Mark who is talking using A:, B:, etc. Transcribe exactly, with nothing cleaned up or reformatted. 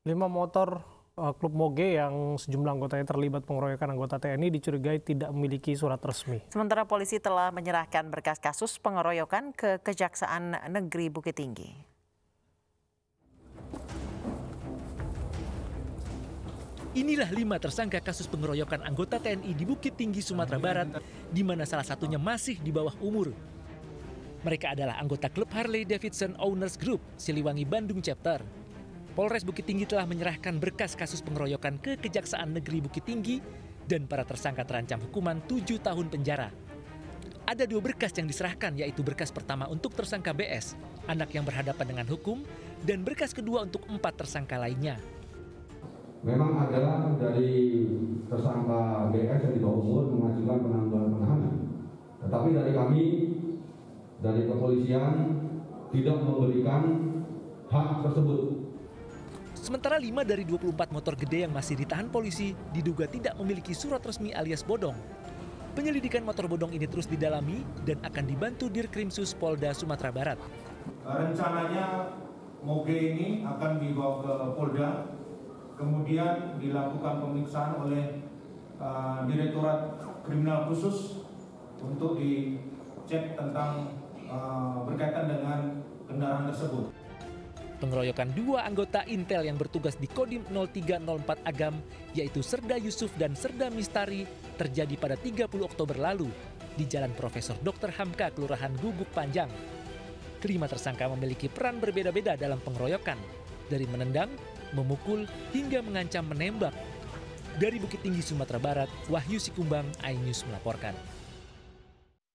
A: Lima motor uh, klub Moge yang sejumlah anggotanya terlibat pengeroyokan anggota T N I dicurigai tidak memiliki surat resmi.
B: Sementara polisi telah menyerahkan berkas kasus pengeroyokan ke Kejaksaan Negeri Bukit Tinggi.
C: Inilah lima tersangka kasus pengeroyokan anggota T N I di Bukit Tinggi, Sumatera Barat, di mana salah satunya masih di bawah umur. Mereka adalah anggota klub Harley Davidson Owners Group, Siliwangi, Bandung Chapter. Polres Bukit Tinggi telah menyerahkan berkas kasus pengeroyokan ke Kejaksaan Negeri Bukit Tinggi dan para tersangka terancam hukuman tujuh tahun penjara. Ada dua berkas yang diserahkan, yaitu berkas pertama untuk tersangka B S, anak yang berhadapan dengan hukum, dan berkas kedua untuk empat tersangka lainnya.
D: Memang adalah dari tersangka B S yang di bawah umur mengajukan penangguhan penahanan. Tetapi dari kami, dari kepolisian, tidak memberikan hak tersebut.
C: Sementara lima dari dua puluh empat motor gede yang masih ditahan polisi diduga tidak memiliki surat resmi alias bodong. Penyelidikan motor bodong ini terus didalami dan akan dibantu Dirkrimsus Polda Sumatera Barat.
E: Rencananya Moge ini akan dibawa ke Polda, kemudian dilakukan pemeriksaan oleh uh, Direktorat Kriminal Khusus untuk dicek tentang uh, berkaitan dengan kendaraan tersebut.
C: Pengeroyokan dua anggota Intel yang bertugas di Kodim nol tiga nol empat Agam, yaitu Serda Yusuf dan Serda Mistari, terjadi pada tiga puluh Oktober lalu di Jalan Profesor Doktor Hamka, Kelurahan Guguk Panjang. Kelima tersangka memiliki peran berbeda-beda dalam pengeroyokan, dari menendang, memukul, hingga mengancam menembak. Dari Bukit Tinggi, Sumatera Barat, Wahyu Sikumbang, iNews melaporkan.